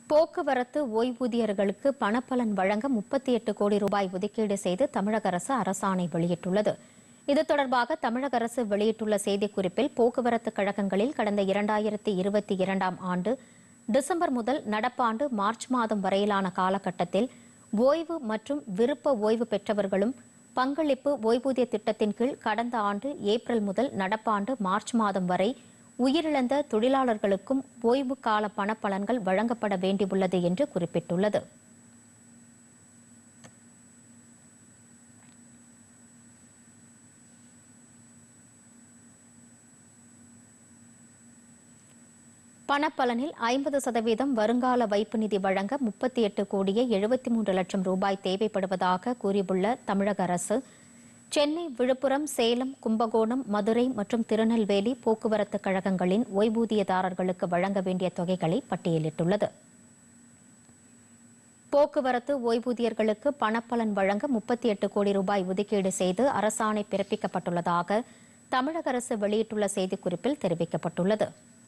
போக்குவரத்து ஓய்வூதியர்களுக்கு பணப்பலன் வழங்க 38 கோடி ரூபாய் ஒதுக்கீடு செய்து தமிழக அரசு அரசாணை வெளியிட்டுள்ளது. இது தொடர்பாக தமிழக அரசு வெளியிட்டுள்ள செய்திக்குறிப்பில், போக்குவரத்து கழகங்களில் கடந்த 2022ஆம் ஆண்டு டிசம்பர் முதல் நடப்பாண்டு மார்ச் மாதம் வரையிலான காலகட்டத்தில் ஓய்வு மற்றும் விருப்ப ஓய்வு பெற்றவர்களும் பங்களிப்பு ஓய்வூதிய திட்டத்தின் கீழ் கடந்த ஆண்டு ஏப்ரல் முதல் நடப்பாண்டு மார்ச் மாதம் வரை உயிரிழந்த தொழிலாளர்களுக்கும் ஓய்வு கால பணப்பலன்கள் வழங்கப்பட வேண்டியுள்ளது என்று குறிப்பிட்டுள்ளது. பணப்பலனில் 50% வருங்கால வைப்பு நிதி வழங்க 38 கோடியே 73 லட்சம் ரூபாய் தேவைப்படுவதாக கூறியுள்ள தமிழக அரசு, சென்னை, விழுப்புரம், சேலம், கும்பகோணம், மதுரை மற்றும் திருநெல்வேலி போக்குவரத்து கழகங்களின் ஓய்வூதியதாரர்களுக்கு வழங்க வேண்டிய தொகைகளை பட்டியலிட்டுள்ளது. போக்குவரத்து ஓய்வூதியர்களுக்கு பணப்பலன் வழங்க 38 கோடி ரூபாய் ஒதுக்கீடு செய்து அரசாணை பிறப்பிக்கப்பட்டுள்ளதாக தமிழக அரசு வெளியிட்டுள்ள செய்திக்குறிப்பில் தெரிவிக்கப்பட்டுள்ளது.